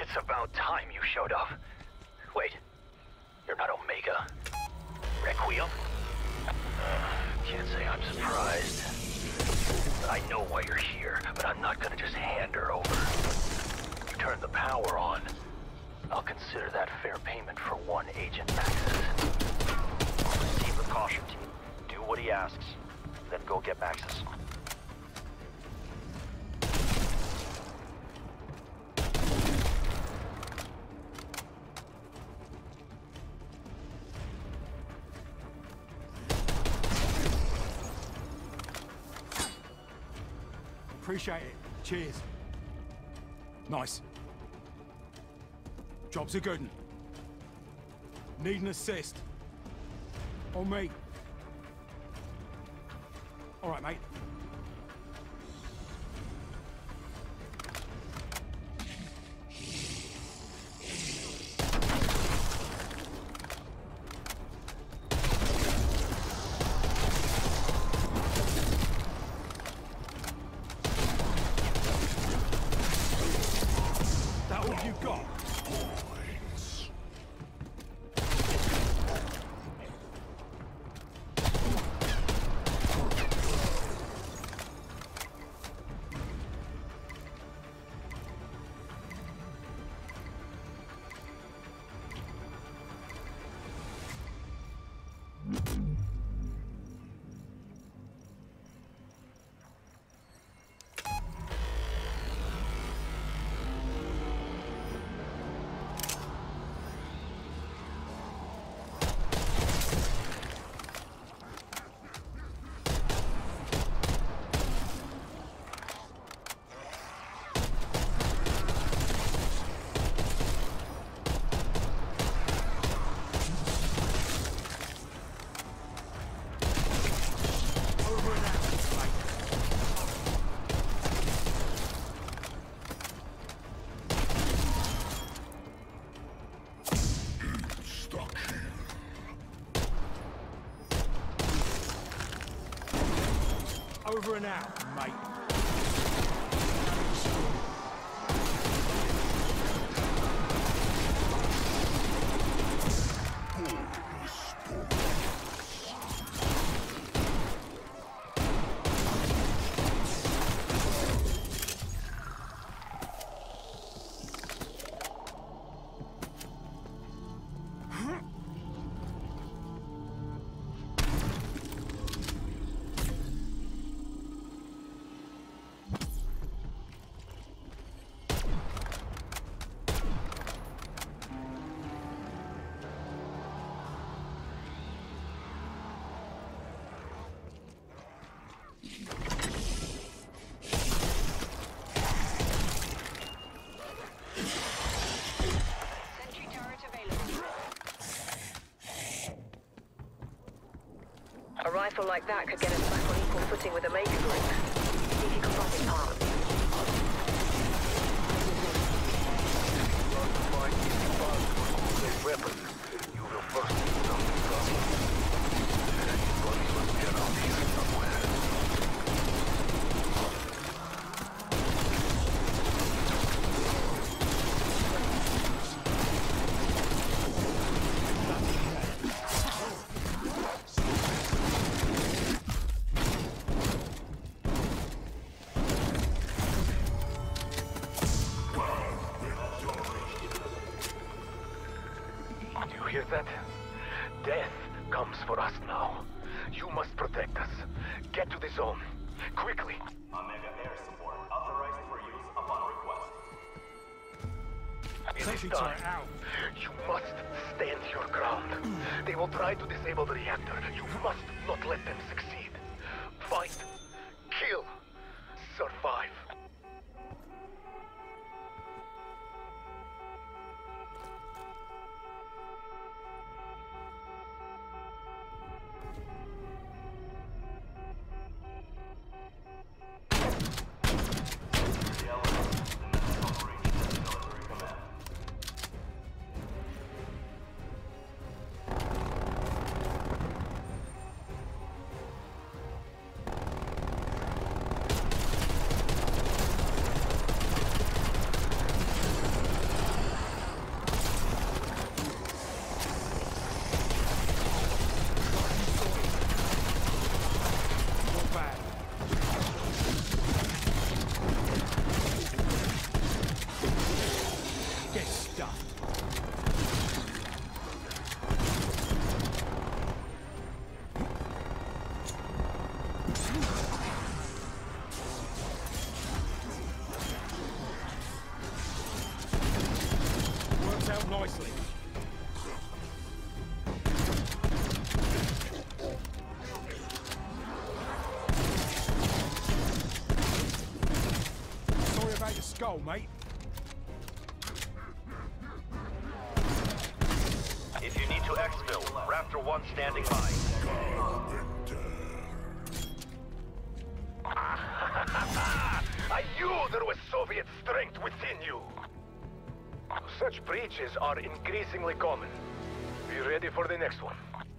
It's about time you showed up. Wait, you're not Omega. Requiem? Can't say I'm surprised. I know why you're here, but I'm not gonna just hand her over. You turn the power on. I'll consider that fair payment for one Agent Maxis. Proceed with caution, team. Do what he asks, then go get Maxis. Appreciate it. Cheers. Nice. Job's a good one. Need an assist. On me. All right, mate. Over and out, mate. A rifle like that could get us back on equal footing with the Maker Group. See if you can find it apart. Weapons. You will first need something from me. Anybody must get out here somewhere. Hear that? Death comes for us now. You must protect us. Get to the zone. Quickly. Omega Air support authorized for use upon request. It is done. You must stand your ground. They will try to disable the reactor. You must not let them succeed. Fight. Kill. Survive. works out nicely. Sorry about your skull, mate. If you need to exfil, Raptor 1 standing by. I knew there was Soviet strength within you. Such breaches are increasingly common. Be ready for the next one.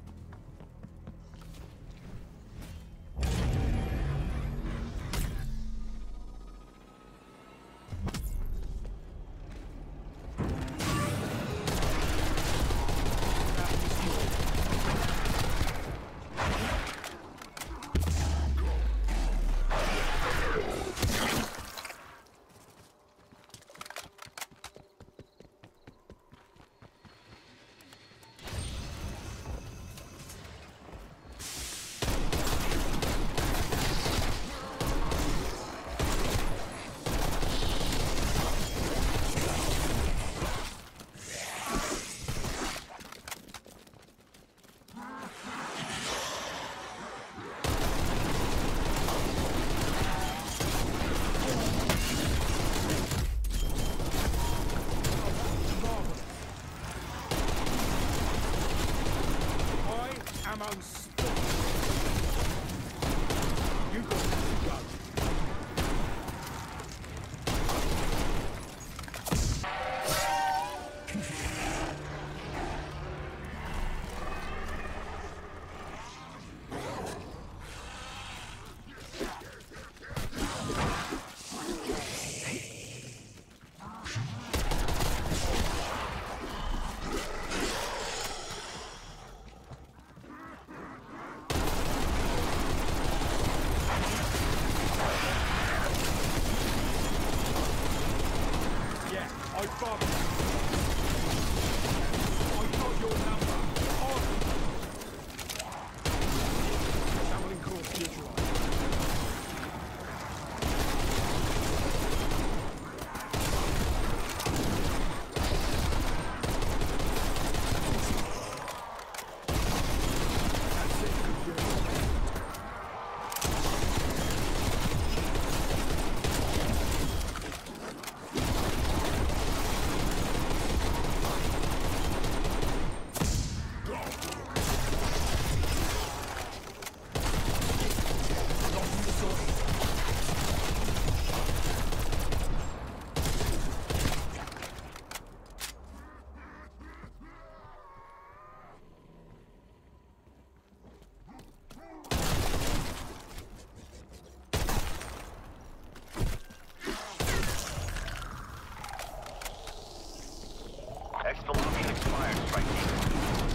Exfil looping expired. Strike team.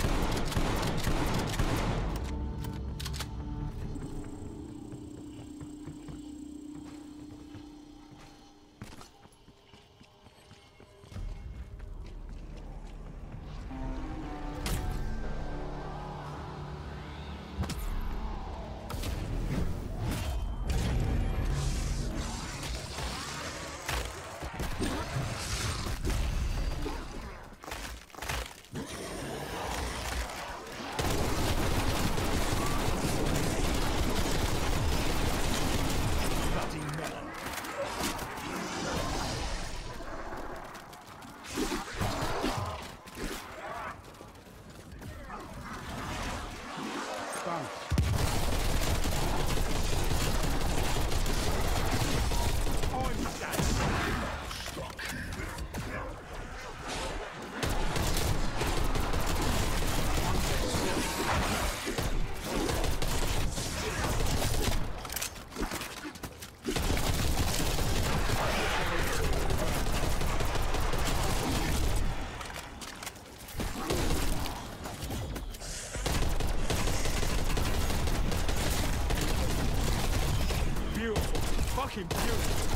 Fucking beautiful.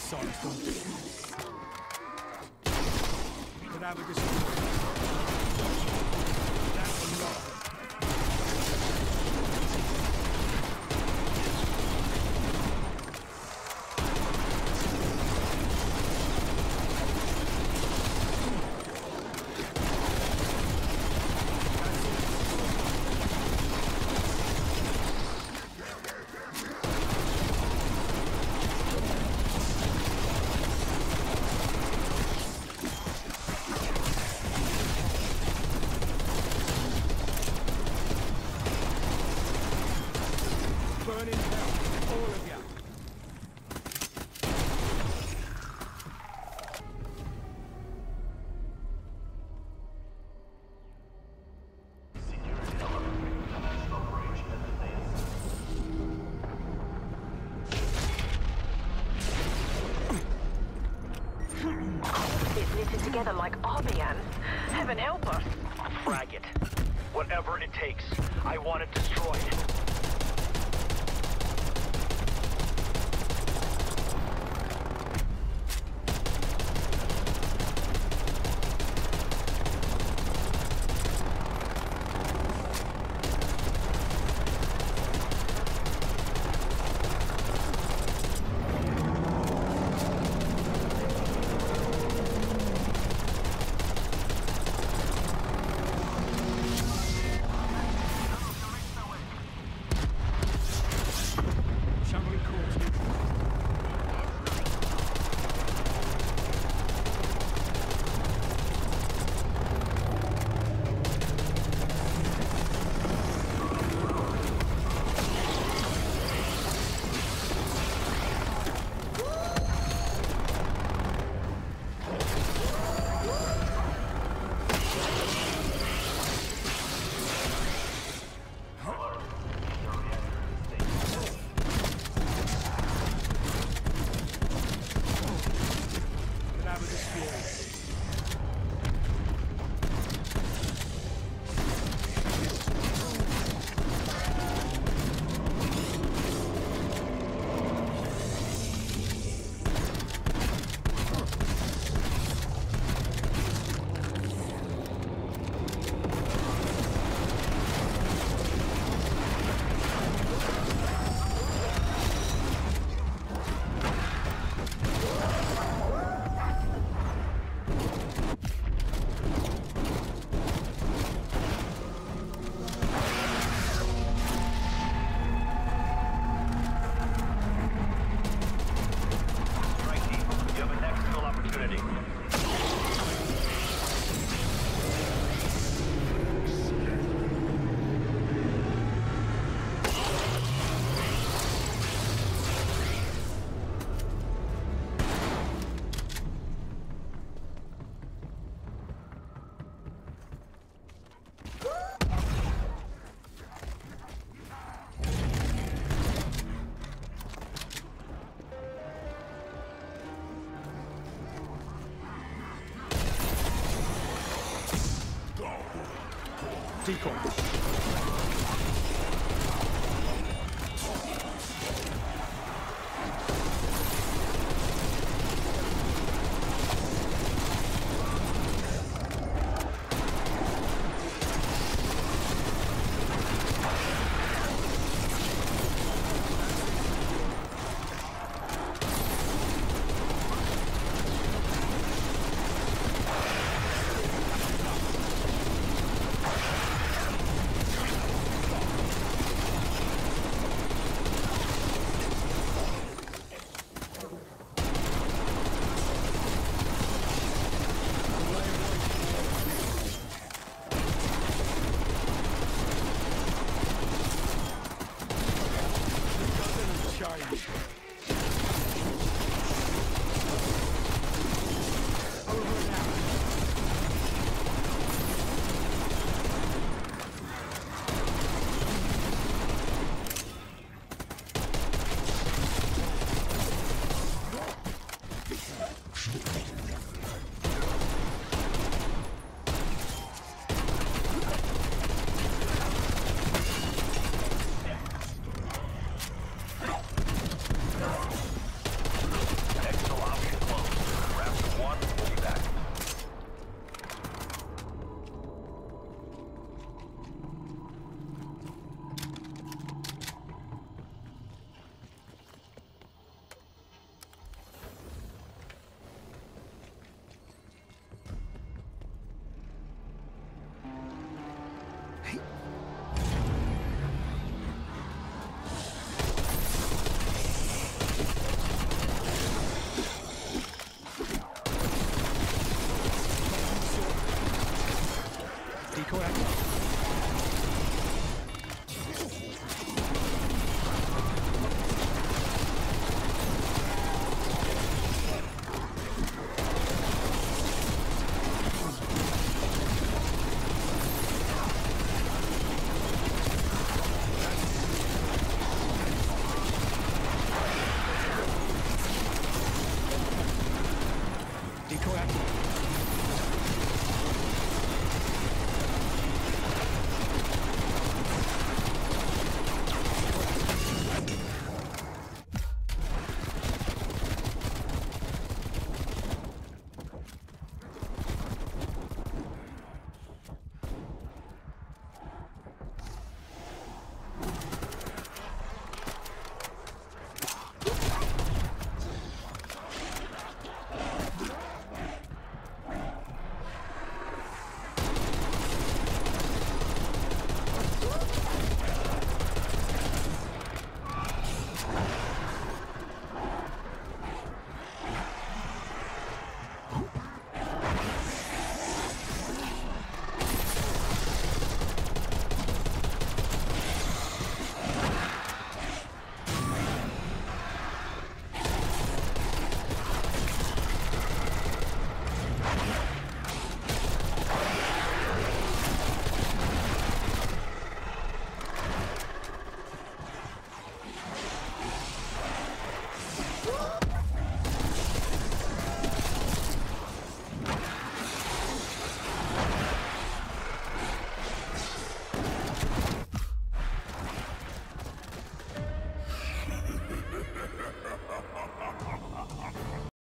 sights don't do it. Could have a destroyer. That's a lot. Burn in hell, all of you. It's knitted together like army ants. Heaven help us. Frag it. Whatever it takes. I want it destroyed. Decon.